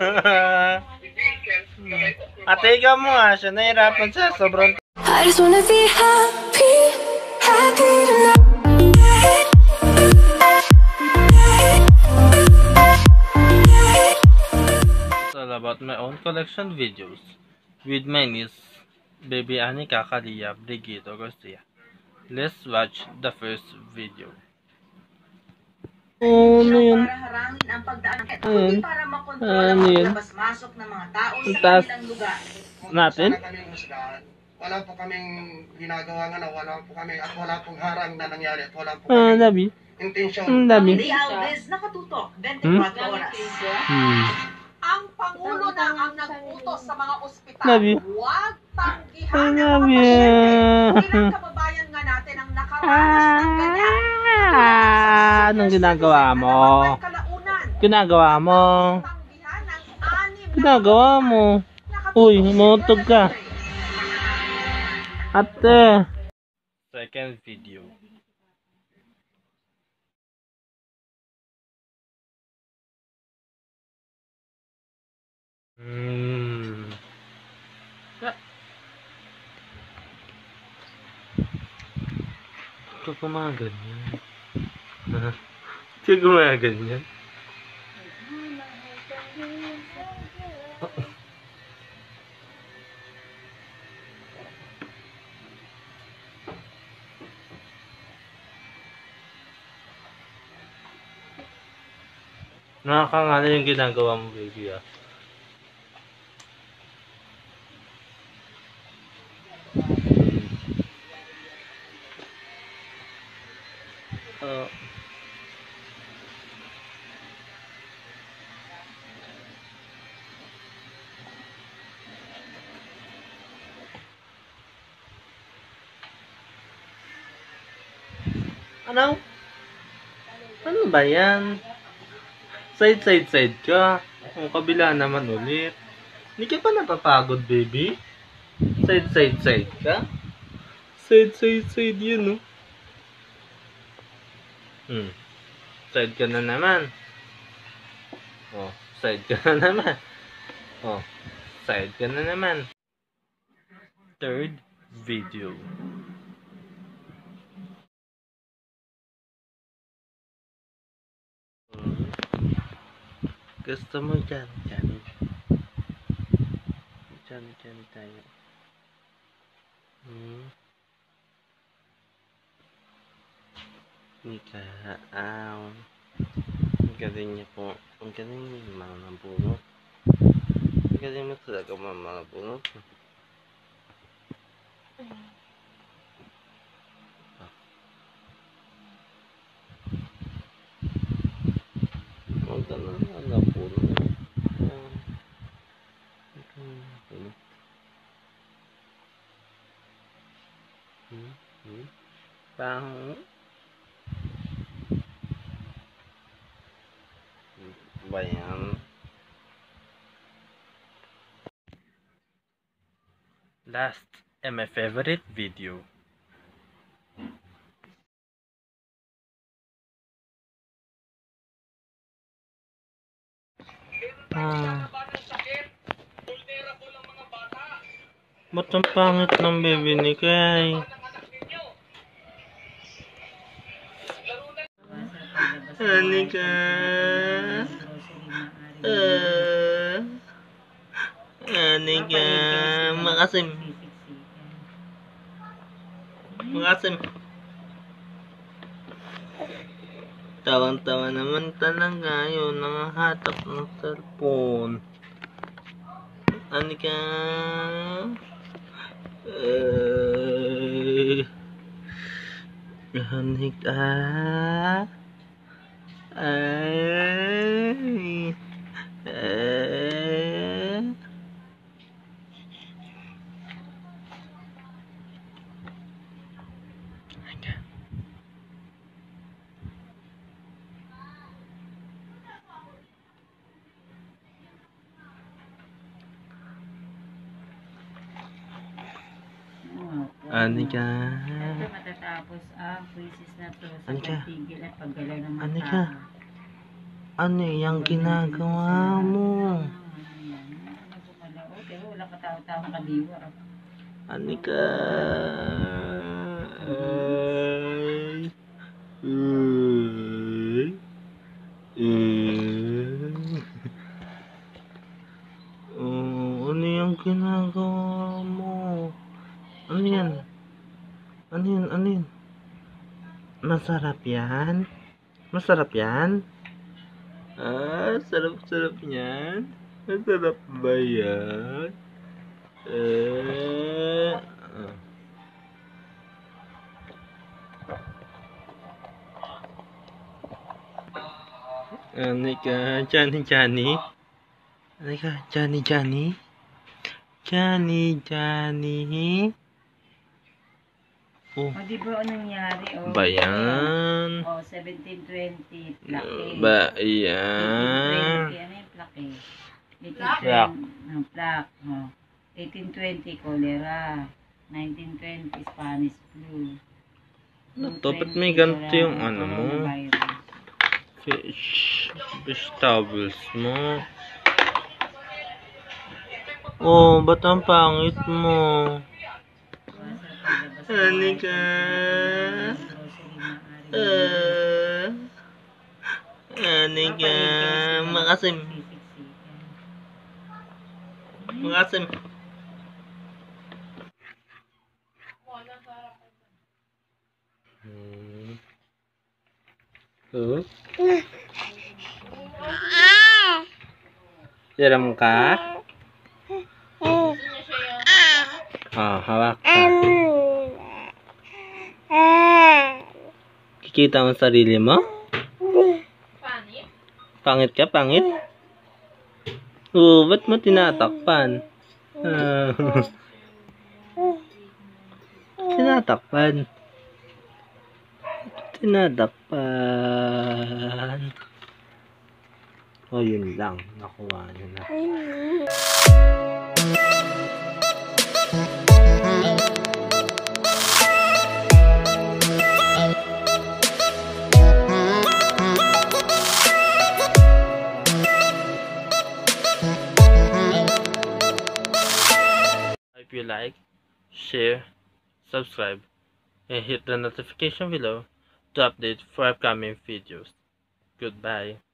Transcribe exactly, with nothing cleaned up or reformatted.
Atiga mo nga siya, nahirapan siya, sobrang... I just wanna be happy, happy tonight. It's all about my own collection videos with my niece, Baby Anika Kalia Brigido Garcia. Let's watch the first video. Ano yun? Para harangin ang pagdaan at hindi para makontrol ang paglabas-masok ng mga tao sa kanilang lugar. Natin? Wala po kaming ginagawa nga na wala po kami at wala pong harang na nangyari at wala po Ah, kami dami. intention. Ang dami. Di Alves nakatutok twenty-four oras. Hmm. Ang Pangulo na ang nag-utos sa mga ospital. Dami. Huwag tanggihan Ang ang mga dami. pasyente. Ilang kababayan nga natin ang nakaranas ng ganyan. Ah, anong ginagawa mo? Ginagawa mo. Ginagawa mo. Uy, humutog ka. Ate. Second video. Hmm. Ito gumaganyan. Ito gumaganyan. Nakakangala yung ginagawa mo, baby, ah. Uh, ano? Ano ba yan? Side, side, side ka. Ang kabila naman ulit. Hindi ka pa napapagod, baby? Side, side, side ka? Side, side, side yun, no? Hmm. Side ka na naman. Oh, side ka na naman. Oh, side ka na naman. Third video. Gusto mo dyan, dyan. Dyan, dyan tayo. Hmm. Ika, aw. Ang galing niya po. Ang galing niya yung mga nabunot. Ang galing mo talaga mga mga bunot. Ang galing na nabunot. Hmm, hmm. Pang... Bayan. Last and my favorite video. Ah. Ba't ang pangit ng baby ni Kay? Anika. Uh, Anika. Makasim. Makasim. Tawang-tawa naman talaga yun. Nangahatap ng cellphone. Anika. Uh, Anika. Ay. Eh. Anika. Ito matatapos ang quizzes na to sa Anika. pagtigil at paggalaw ng mga Anika. tao. Ano yung ginagawa mo? nakadiwa. Anika. Ay. Ay. Ay. Oh, ano yung ginagawa mo? Ano yan? Ano yan? Ano yan? Masarap yan? Masarap yan? Ah, sarap-sarap yan? Masarap ba yan? Eh, ah. Anika, Johnny, Johnny. Anika, Johnny, Johnny. Johnny, Johnny. Oh, O, di ba anong nangyari? O, ba yan? O, seventeen twenty, plake. Ba eighteen yan? twenty, ano yung plake? Plaque. Ang plaque. O, eighteen twenty, cholera. nineteen twenty, Spanish flu. Ano to? Ba't may ganito yung ano mo? Coronavirus. Fish. Fish towels mo. Oh, ba't ang pangit mo? Anika. Uh, Anika. Makasim. Makasim. Hmm. Oh. Siram ka? Oh, hawak ka. Kikita mo sarili mo? Pangit? Pangit ka? Pangit? Oo, ba't mo tinatakpan? Ah. Tinatakpan. Tinatakpan. O, oh, yun lang. Nakuha nyo na. If you like, share, subscribe, and hit the notification below to update for upcoming videos. Goodbye.